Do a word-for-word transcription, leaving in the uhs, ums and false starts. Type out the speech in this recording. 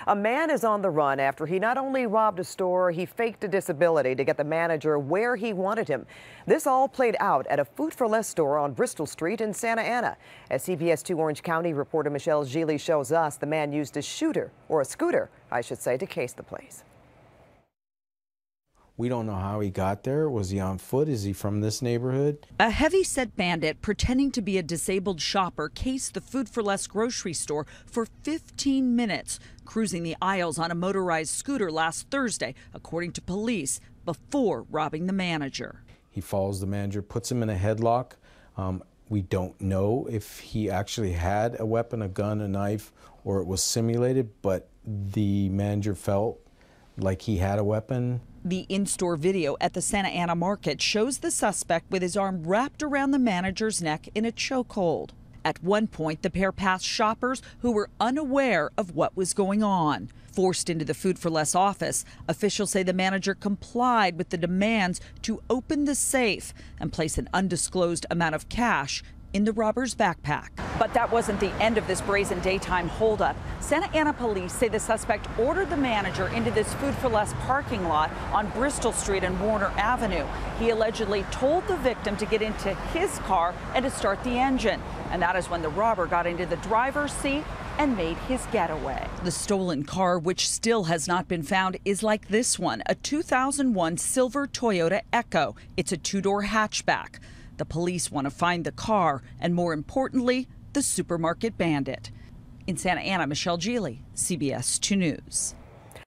A man is on the run after he not only robbed a store, he faked a disability to get the manager where he wanted him. This all played out at a Food for Less store on Bristol Street in Santa Ana. As C B S two Orange County reporter Michele Gile shows us, the man used a shooter, or a scooter, I should say, to case the place. We don't know how he got there. Was he on foot? Is he from this neighborhood? A heavy-set bandit pretending to be a disabled shopper cased the Food for Less grocery store for fifteen minutes, cruising the aisles on a motorized scooter last Thursday, according to police, before robbing the manager. He follows the manager, puts him in a headlock. Um, we don't know if he actually had a weapon, a gun, a knife, or it was simulated, but the manager felt like he had a weapon. The in-store video at the Santa Ana market shows the suspect with his arm wrapped around the manager's neck in a chokehold. At one point, the pair passed shoppers who were unaware of what was going on. Forced into the Food for Less office, officials say the manager complied with the demands to open the safe and place an undisclosed amount of cash in the robber's backpack. But that wasn't the end of this brazen daytime holdup. Santa Ana police say the suspect ordered the manager into this Food for Less parking lot on Bristol Street and Warner Avenue. He allegedly told the victim to get into his car and to start the engine. And that is when the robber got into the driver's seat and made his getaway. The stolen car, which still has not been found, is like this one, a two thousand one silver Toyota Echo. It's a two-door hatchback. The police want to find the car and, more importantly, the supermarket bandit. In Santa Ana, Michele Gile, C B S two News.